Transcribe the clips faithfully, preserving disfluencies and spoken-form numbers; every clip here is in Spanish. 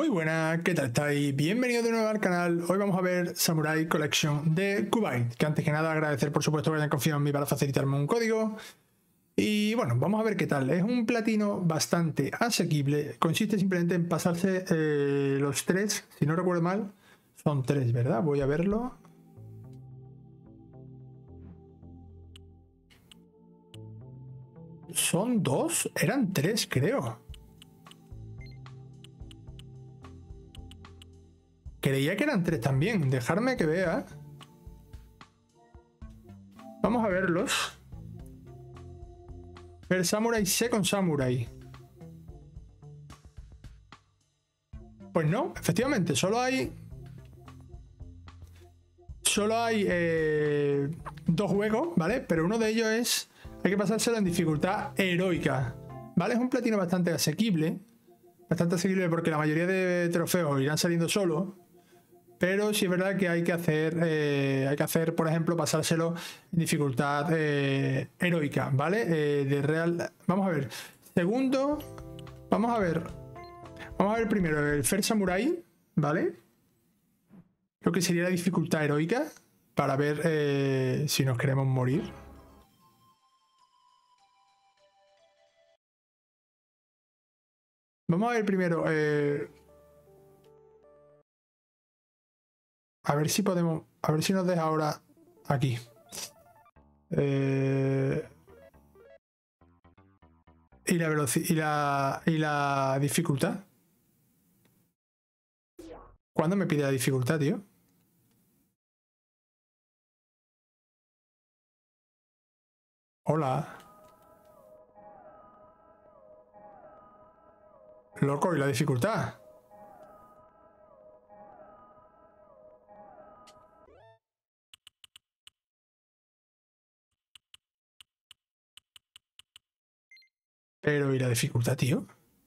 Muy buena, ¿qué tal estáis? Bienvenidos de nuevo al canal. Hoy vamos a ver Samurai Collection de Kuwait. Que antes que nada agradecer por supuesto que hayan confiado en mí para facilitarme un código. Y bueno, vamos a ver qué tal. Es un platino bastante asequible. Consiste simplemente en pasarse eh, los tres, si no recuerdo mal, son tres, ¿verdad? Voy a verlo. ¿Son dos? Eran tres, creo. Creía que eran tres también. Dejarme que vea. Vamos a verlos. El Samurai Second Samurai. Pues no, efectivamente, solo hay... Solo hay eh, dos juegos, ¿vale? Pero uno de ellos es... Hay que pasárselo en dificultad heroica, ¿vale? Es un platino bastante asequible. Bastante asequible porque la mayoría de trofeos irán saliendo solos. Pero sí es verdad que hay que hacer, eh, hay que hacer, por ejemplo, pasárselo en dificultad eh, heroica, ¿vale? Eh, de real. Vamos a ver. Segundo, vamos a ver. Vamos a ver primero el First Samurai, ¿vale? Lo que sería la dificultad heroica para ver eh, si nos queremos morir. Vamos a ver primero. Eh, A ver si podemos... A ver si nos deja ahora aquí. Eh, y la velocidad... Y la, y la dificultad. ¿Cuándo me pide la dificultad, tío? Hola. Loco, ¿y la dificultad? Pero, ¿y la dificultad, tío?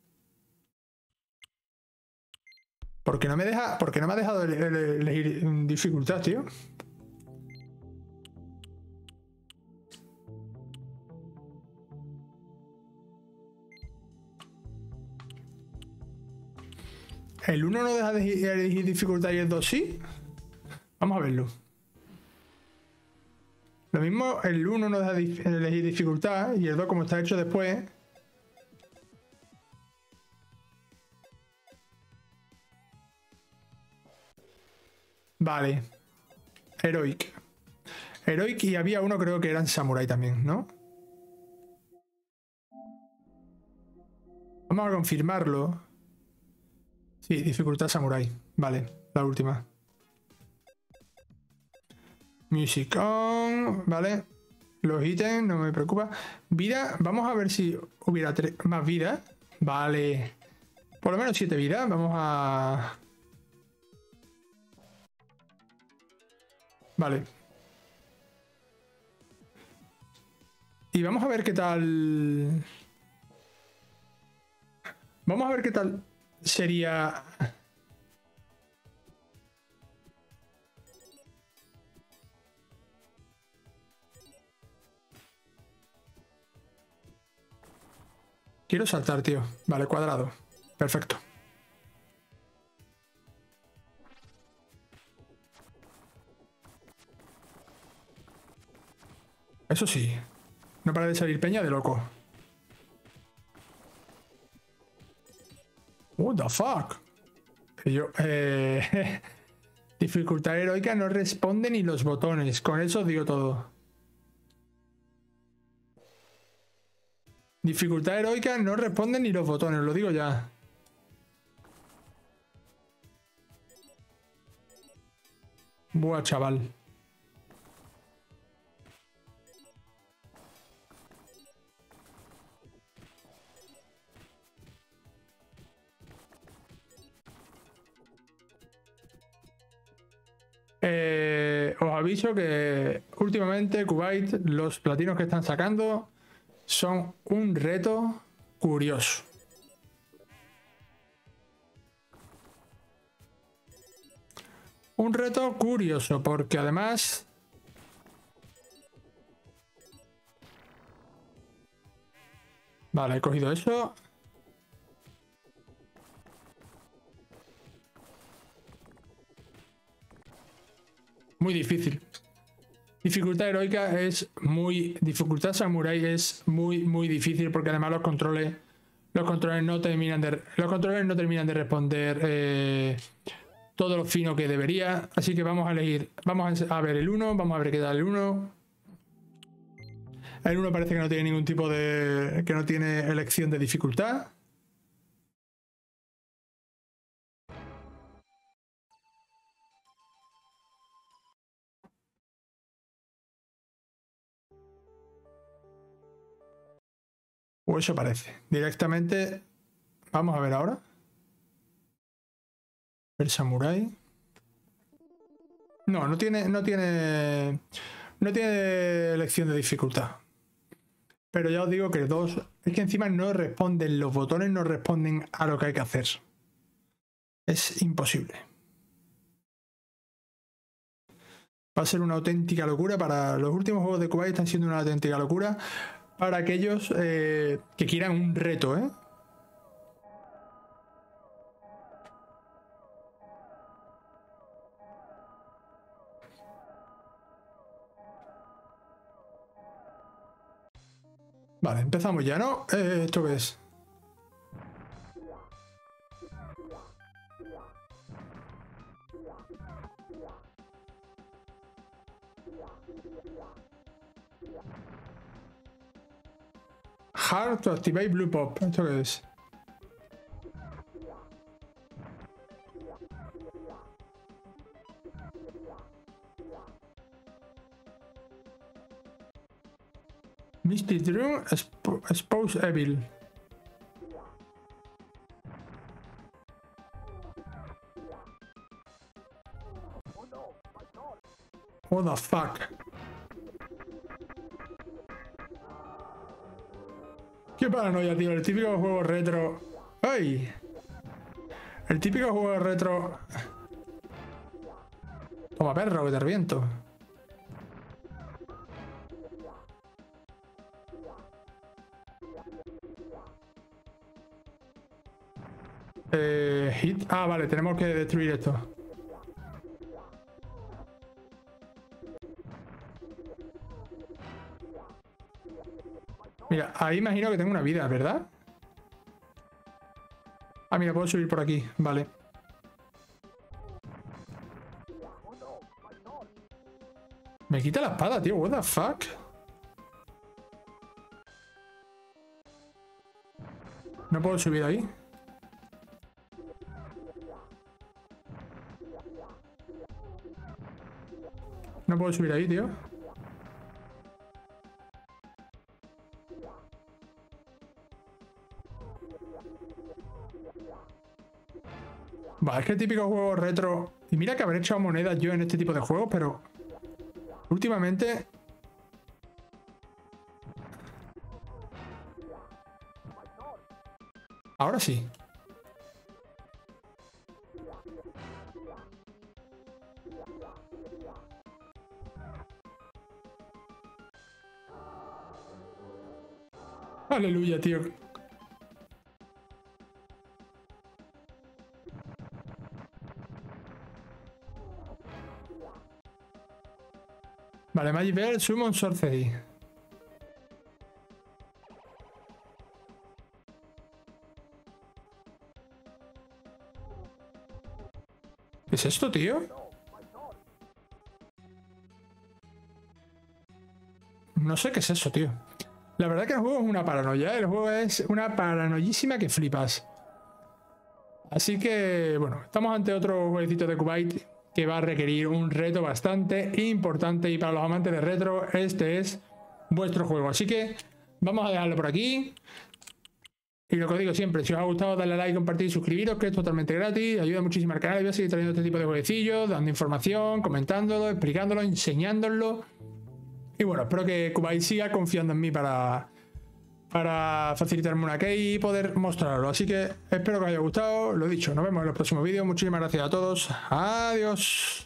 ¿Por qué no me deja... ¿Por qué no me ha dejado elegir dificultad, tío? ¿El uno no deja de elegir dificultad y el dos sí? Vamos a verlo. Lo mismo, el uno no deja de elegir dificultad y el dos, como está hecho después... Vale. Heroic. Heroic y había uno creo que eran Samurai también, ¿no? Vamos a confirmarlo. Sí, dificultad Samurai. Vale, la última. Music on. Vale. Los ítems, no me preocupa. Vida, vamos a ver si hubiera más vida. Vale. Por lo menos siete vidas. Vamos a... Vale. Y vamos a ver qué tal... Vamos a ver qué tal sería... Quiero saltar, tío. Vale, cuadrado. Perfecto. Eso sí. No para de salir peña de loco. What the fuck? Y yo, eh, dificultad heroica no responde ni los botones. Con eso os digo todo. Dificultad heroica no responde ni los botones, lo digo ya. Buah, chaval. Eh, os aviso que últimamente Kuwait, los platinos que están sacando son un reto curioso. Un reto curioso porque además... Vale, he cogido eso. muy difícil. Dificultad heroica es muy... Dificultad samurai es muy, muy difícil porque además los controles... Los controles no terminan de... Los controles no terminan de responder eh, todo lo fino que debería. Así que vamos a elegir... Vamos a ver el uno. Vamos a ver qué tal el uno. El uno parece que no tiene ningún tipo de... Que no tiene elección de dificultad. O eso parece. Directamente... Vamos a ver ahora. El samurái. No, no tiene... No tiene... No tiene elección de dificultad. Pero ya os digo que dos... Es que encima no responden, los botones no responden a lo que hay que hacer. Es imposible. Va a ser una auténtica locura para... Los últimos juegos de Kuwait están siendo una auténtica locura para aquellos eh, que quieran un reto, ¿eh? Vale, empezamos ya, ¿no? Eh, ¿Esto qué es? Hard to activate Blue Pop. ¿Esto qué es? Misty Drew, Expose Evil. What the fuck? Qué paranoia, tío. El típico juego retro. ¡Ay! El típico juego retro. Toma, perro, que te reviento. Eh, hit. Ah, vale, tenemos que destruir esto. Mira, ahí imagino que tengo una vida, ¿verdad? Ah, mira, puedo subir por aquí, vale. Me quita la espada, tío, what the fuck. No puedo subir ahí. No puedo subir ahí, tío. Va, es que el típico juego retro... Y mira que habré echado monedas yo en este tipo de juegos, pero... Últimamente... Ahora sí. Aleluya, tío. Vale, Magic Bell, Summon Sorcery. ¿Qué es esto, tío? No sé qué es eso, tío. La verdad que el juego es una paranoia, ¿eh? El juego es una paranoísima que flipas. Así que, bueno, estamos ante otro jueguecito de Kuwait que va a requerir un reto bastante importante y para los amantes de retro este es vuestro juego. Así que vamos a dejarlo por aquí. Y lo que os digo siempre, si os ha gustado, darle a like, compartir y suscribiros, que es totalmente gratis, ayuda muchísimo al canal y voy a seguir trayendo este tipo de jueguecillos, dando información, comentándolo, explicándolo, enseñándolo. Y bueno, espero que Kuwait siga confiando en mí para, para facilitarme una key y poder mostrarlo. Así que espero que os haya gustado. Lo dicho, nos vemos en los próximos vídeos. Muchísimas gracias a todos. Adiós.